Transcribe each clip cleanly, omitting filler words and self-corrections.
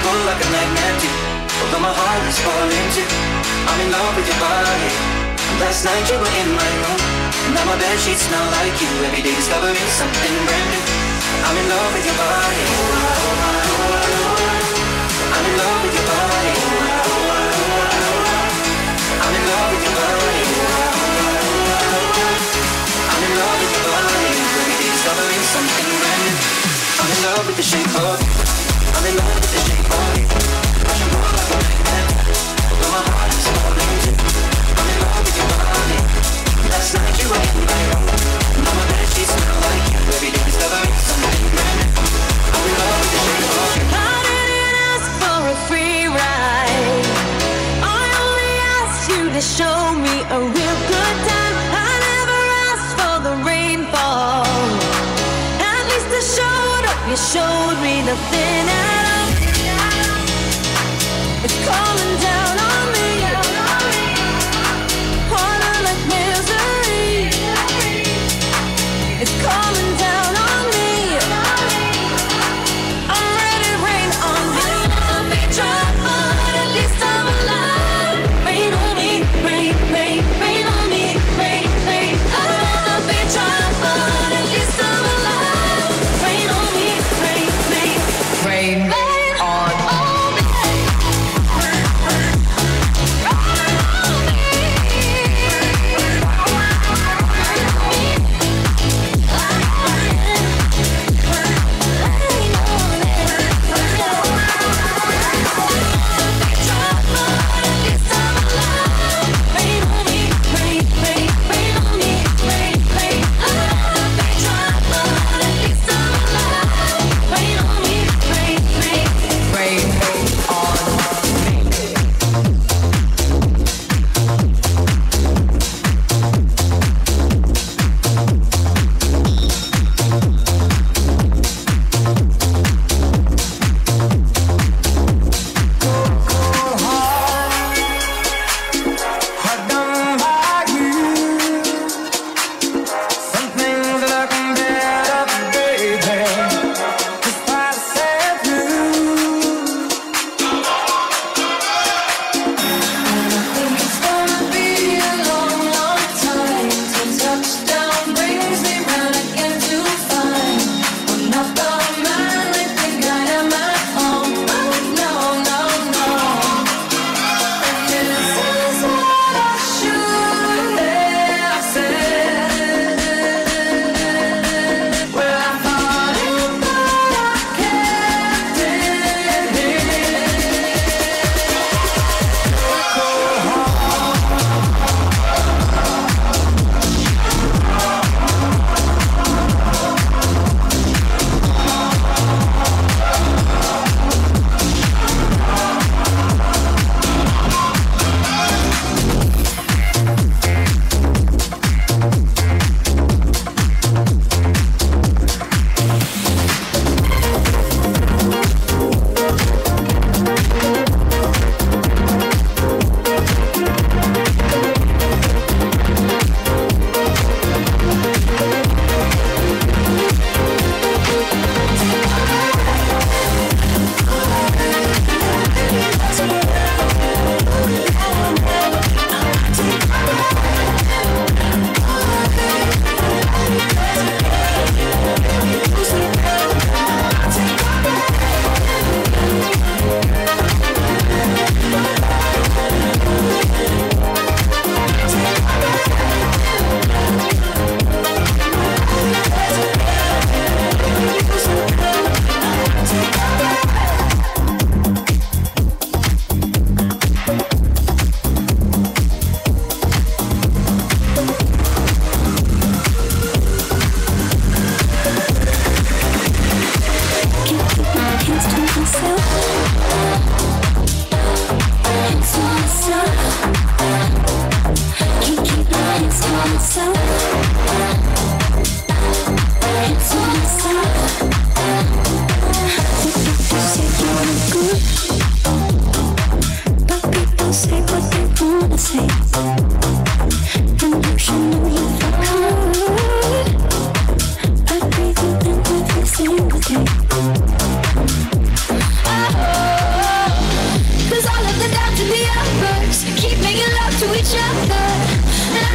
pull like a magnet do. Although my heart is falling too, I'm in love with your body. Last night you were in my room, now my bed sheets smell like you. Every day discovering something brand new. I'm in love with your body. I'm in love with your body. I'm in love with your body. I'm in love with your body. Every day discovering something brand new. I'm in love with the shape of you. I'm in love with the shape of you. Push and pull like a magnet, although my heart is falling too. I'm in love with your body. Last night you were in my room, now my bed sheets smell like you. Every day discovering something brand new. I'm in love with the shape of you. I didn't ask for a free ride. I only asked you to show me a real good time. I never asked for the rainfall. At least I showed up. You showed me nothing at all. It's calling down on me. Water like misery. It's calling down on me. I'm ready to rain on me. I'll be dry, but at least I'm alive. Rain on me, rain, rain, rain on me, rain, rain. I'll be dry, but at least I'm alive. Rain on me, rain, rain, rain, rain on me.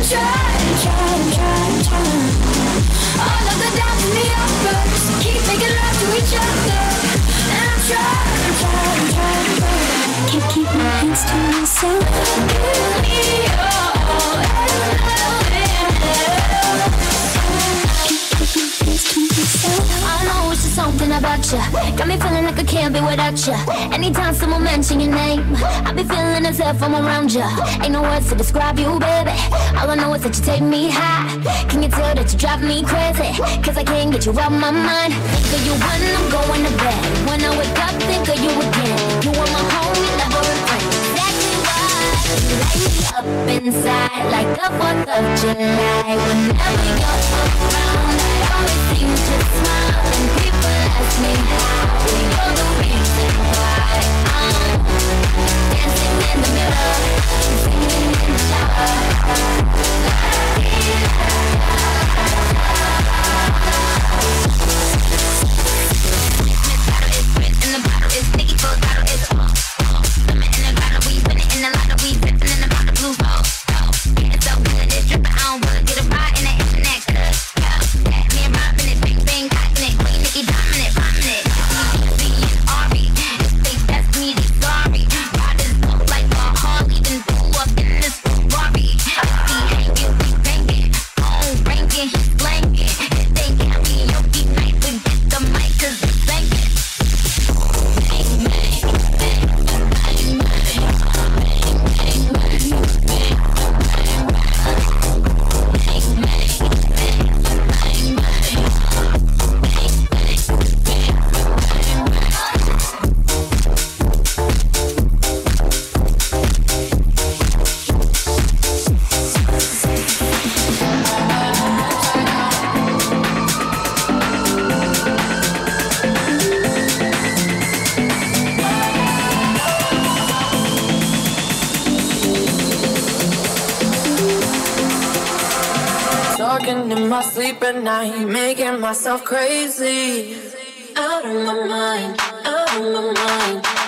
All of the downs and the uppers, keep making love to each other. And I'm trying, can't keep my hands to myself. Give me your I know it's just something about you. Got me feeling like I can't be without you. Anytime someone mention your name, I be feeling as if I'm around you. Ain't no words to describe you, baby. All I know is that you take me high. Can you tell that you drive me crazy? Cause I can't get you out my mind. Think of you when I'm going to bed. When I wake up, think of you again. You are my homie, lover, and friend. Exactly why you light me up inside like the 4th of July. Whenever you're around, I always seem to smile. And people ask me how. You're the reason why I'm dancing in the mirror, singing in the shower. In the bottle is sticky, full bottle is lemon in the bottle, we put it in the lotto, we sipping in the bottle, blue ball. It's so good, it's dripping, I don't wanna get a ride in the internet, cause me and Robin it, bing bang, cocking it, Queen Nicki dominant, bombing it. Me and Ari, if they test me, they sorry. Riders look like a Harley, then pull up in this Ferrari. If he hanging, we banging, phone ringing, he's blanking. If they carry your beat night, we get the mic, cause we banging. Talking in my sleep at night, making myself crazy. Out of my mind, out of my mind.